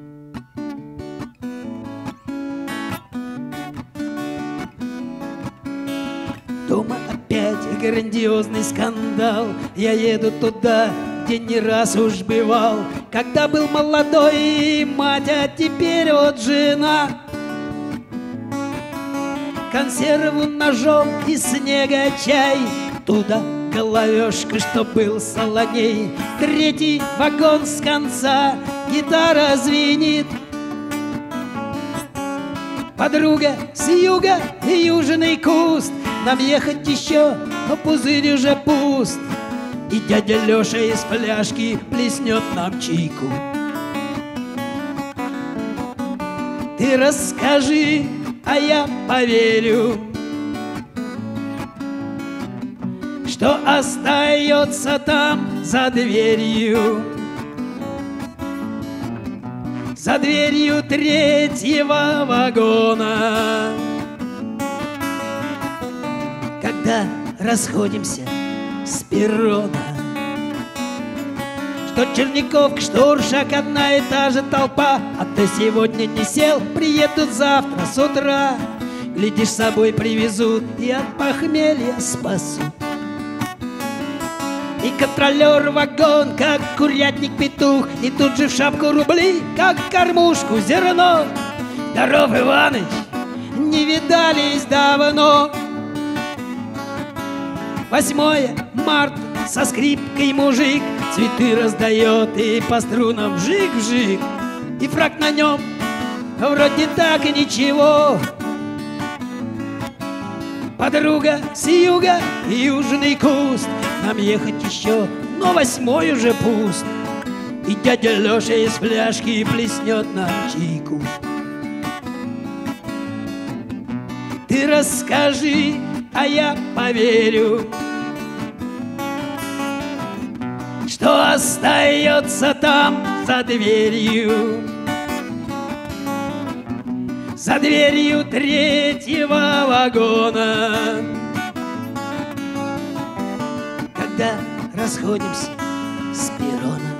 Дома опять грандиозный скандал. Я еду туда, где не раз уж бывал, когда был молодой мать, а теперь вот жена. Консерву ножом и снега чай, туда головешка, что был солоней. Третий вагон с конца, гитара звенит. Подруга с юга, южный куст. Нам ехать еще, но пузырь уже пуст. И дядя Леша из фляжки плеснет нам чайку. Ты расскажи, а я поверю, что остается там за дверью. За дверью третьего вагона. Когда расходимся с перрона, что Черниковка, что Уршак, одна и та же толпа. А ты сегодня не сел, приедут завтра с утра. Глядишь, с собой привезут и от похмелья спасут. И контролер вагон, как курятник-петух, и тут же в шапку рубли, как в кормушку зерно. Здоров, Иваныч, не видались давно. 8 марта, со скрипкой мужик цветы раздает и по струнам вжик-вжик. И фрак на нем вроде так и ничего. Подруга с юга, южный куст. Нам ехать еще, но 8 уже пуст. И дядя Леша из фляжки плеснет нам чайку. Ты расскажи, а я поверю, что остается там за дверью. За дверью третьего вагона. Когда расходимся с перроном,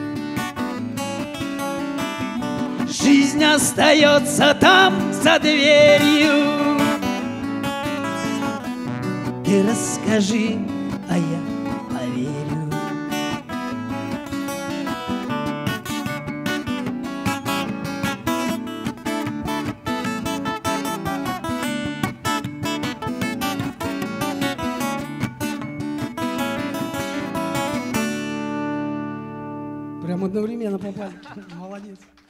жизнь остается там за дверью. Ты расскажи, а я поверю. Прям одновременно попали. Молодец.